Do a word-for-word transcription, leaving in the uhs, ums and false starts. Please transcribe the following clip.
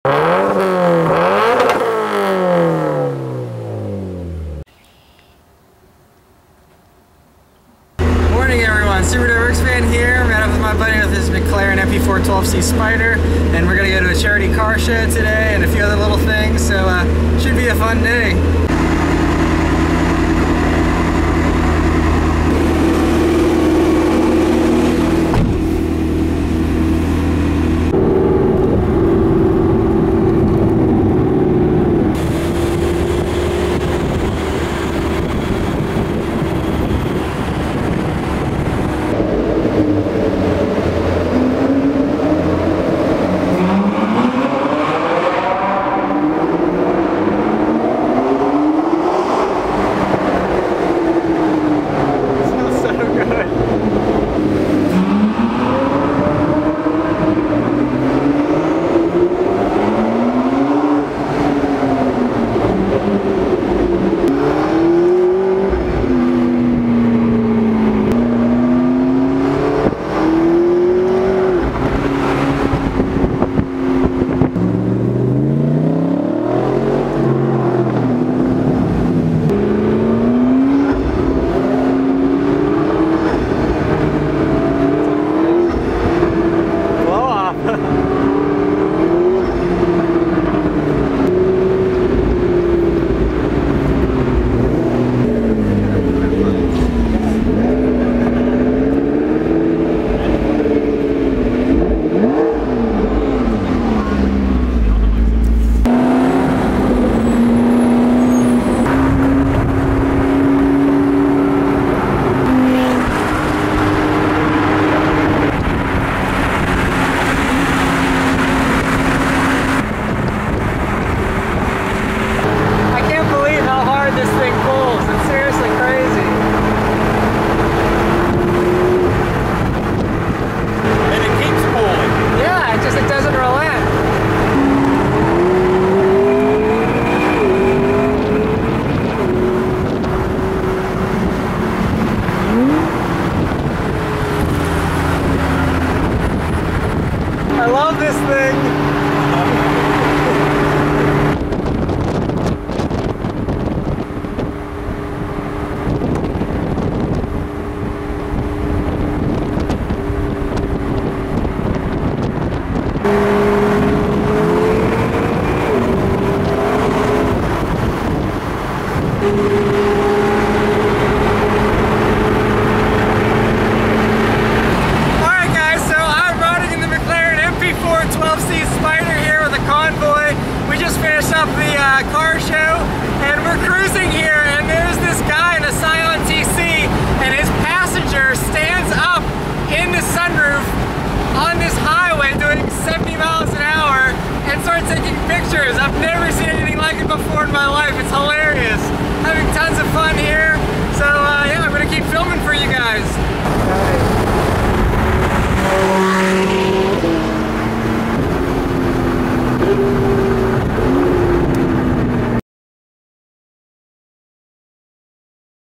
Morning everyone, Super Works fan here. Met up with my buddy with his McLaren M P four twelve C Spider, and we're gonna go to a charity car show today and a few other little things, so uh, should be a fun day. I love this thing. Up the uh, car show, and we're cruising here, and there's this guy in a Scion T C, and his passenger stands up in the sunroof on this highway doing seventy miles an hour and starts taking pictures. I've never seen anything like it before in my life.